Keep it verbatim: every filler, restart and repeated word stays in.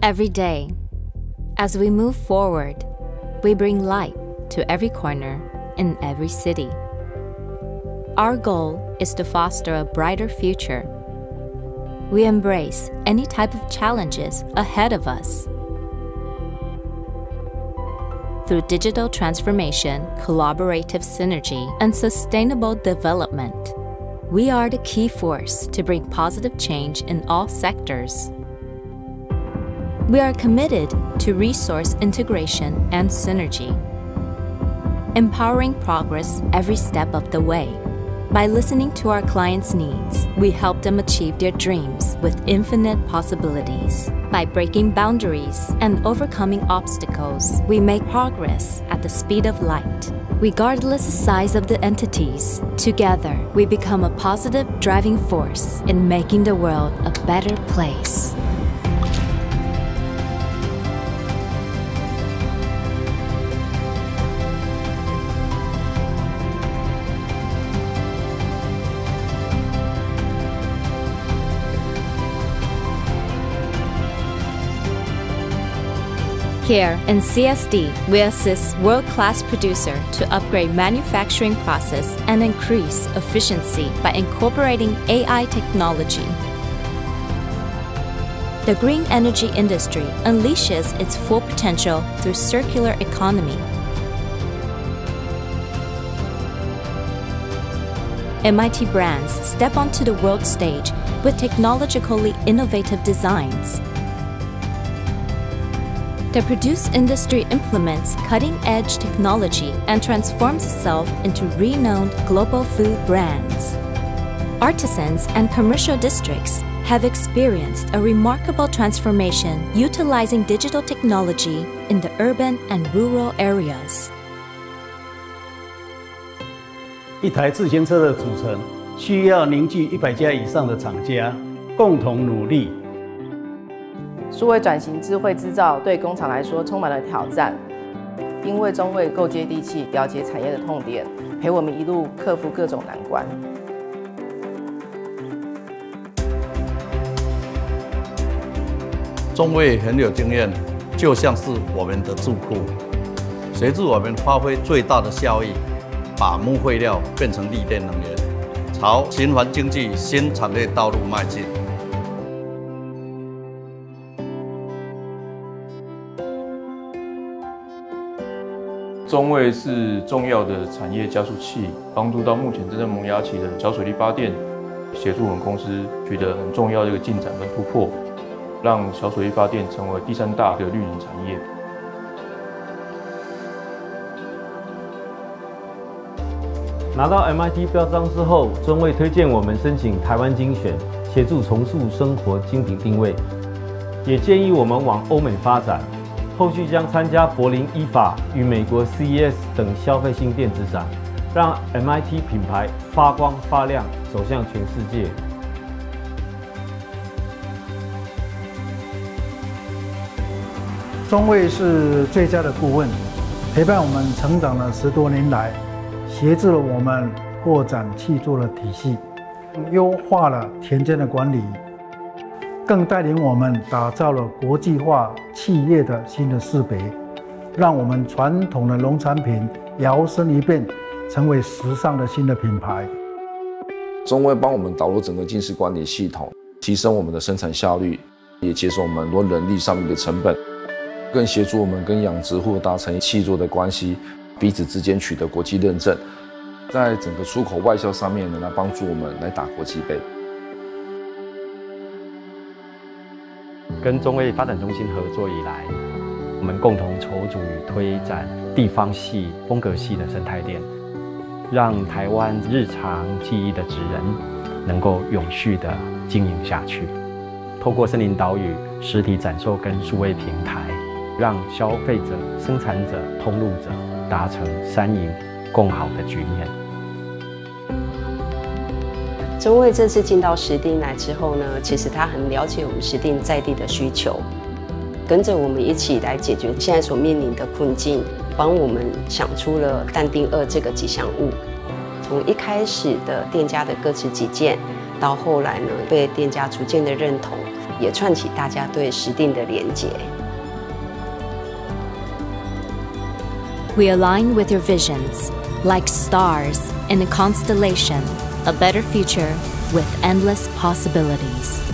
Every day, as we move forward, we bring light to every corner in every city. Our goal is to foster a brighter future. We embrace any type of challenges ahead of us. Through digital transformation, collaborative synergy, and sustainable development, we are the key force to bring positive change in all sectors. We are committed to resource integration and synergy, empowering progress every step of the way. By listening to our clients' needs, we help them achieve their dreams with infinite possibilities. By breaking boundaries and overcoming obstacles, we make progress at the speed of light. Regardless the size of the entities, together we become a positive driving force in making the world a better place. Here in C S D, we assist world-class producers to upgrade manufacturing process and increase efficiency by incorporating A I technology. The green energy industry unleashes its full potential through circular economy. M I T brands step onto the world stage with technologically innovative designs. The produce industry implements cutting-edge technology and transforms itself into renowned global food brands. Artisans and commercial districts have experienced a remarkable transformation utilizing digital technology in the urban and rural areas. 一台自行车的组成需要凝聚一百家以上的厂家，共同努力。 数位转型、智慧制造对工厂来说充满了挑战，因为中卫够接地气，了解产业的痛点，陪我们一路克服各种难关。 中卫很有经验，就像是我们的智库，随着我们发挥最大的效益，把木废料变成绿电能源，朝循环经济新产业道路迈进。 中卫是重要的产业加速器，帮助到目前正在萌芽期的小水力发电，协助我们公司取得很重要的一个进展跟突破，让小水力发电成为第三大的绿能产业。 拿到 M I T 标章之后，中卫推荐我们申请台湾精选，协助重塑生活精品定位，也建议我们往欧美发展。 后续将参加柏林 I F A 与美国 C E S 等消费性电子展，让 M I T 品牌发光发亮，走向全世界。 中卫是最佳的顾问，陪伴我们成长了十多年来，协助了我们扩展气作的体系，优化了田间的管理。 更带领我们打造了国际化企业的新的识别，让我们传统的农产品摇身一变，成为时尚的新的品牌。 中卫帮我们导入整个进式管理系统，提升我们的生产效率，也节省我们很多人力上面的成本，更协助我们跟养殖户达成契作的关系，彼此之间取得国际认证，在整个出口外销上面呢，来帮助我们来打国际杯。 跟中卫发展中心合作以来，我们共同筹组与推展地方系、风格系的生态链，让台湾日常记忆的职人能够永续的经营下去。透过森林岛屿实体展售跟数位平台，让消费者、生产者、通路者达成三赢共好的局面。 中卫这次进到石碇来之后呢，其实他很了解我们石碇在地的需求，跟着我们一起来解决现在所面临的困境，帮我们想出了但丁二这个吉祥物。 从一开始的店家的各持己见，到后来呢被店家逐渐的认同，也串起大家对食定的连结。 We align with your visions, like stars in a constellation, a better future with endless possibilities.